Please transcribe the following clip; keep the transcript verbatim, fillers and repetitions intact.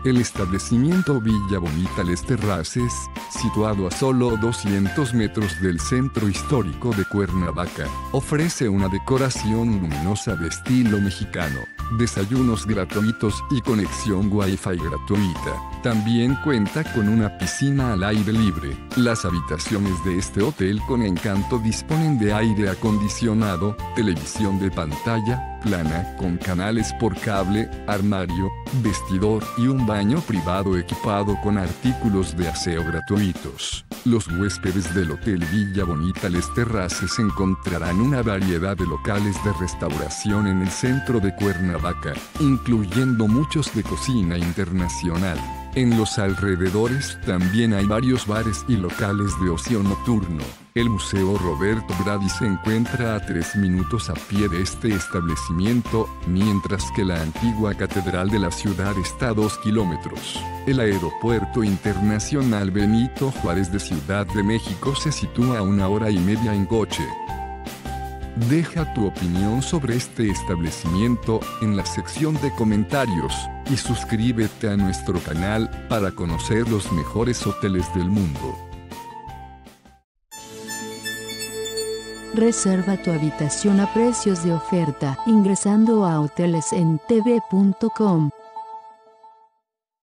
El establecimiento Villa Bonita Les Terraces, situado a solo doscientos metros del centro histórico de Cuernavaca, ofrece una decoración luminosa de estilo mexicano, desayunos gratuitos y conexión Wi-Fi gratuita. También cuenta con una piscina al aire libre. Las habitaciones de este hotel con encanto disponen de aire acondicionado, televisión de pantalla plana con canales por cable, armario, vestidor y un baño privado equipado con artículos de aseo gratuitos. Los huéspedes del Hotel Villa Bonita Les Terraces encontrarán una variedad de locales de restauración en el centro de Cuernavaca, incluyendo muchos de cocina internacional. En los alrededores también hay varios bares y locales de ocio nocturno. El Museo Roberto Brady se encuentra a tres minutos a pie de este establecimiento, mientras que la antigua Catedral de la ciudad está a dos kilómetros. El Aeropuerto Internacional Benito Juárez de Ciudad de México se sitúa a una hora y media en coche. Deja tu opinión sobre este establecimiento en la sección de comentarios y suscríbete a nuestro canal para conocer los mejores hoteles del mundo. Reserva tu habitación a precios de oferta ingresando a hoteles en t v punto com.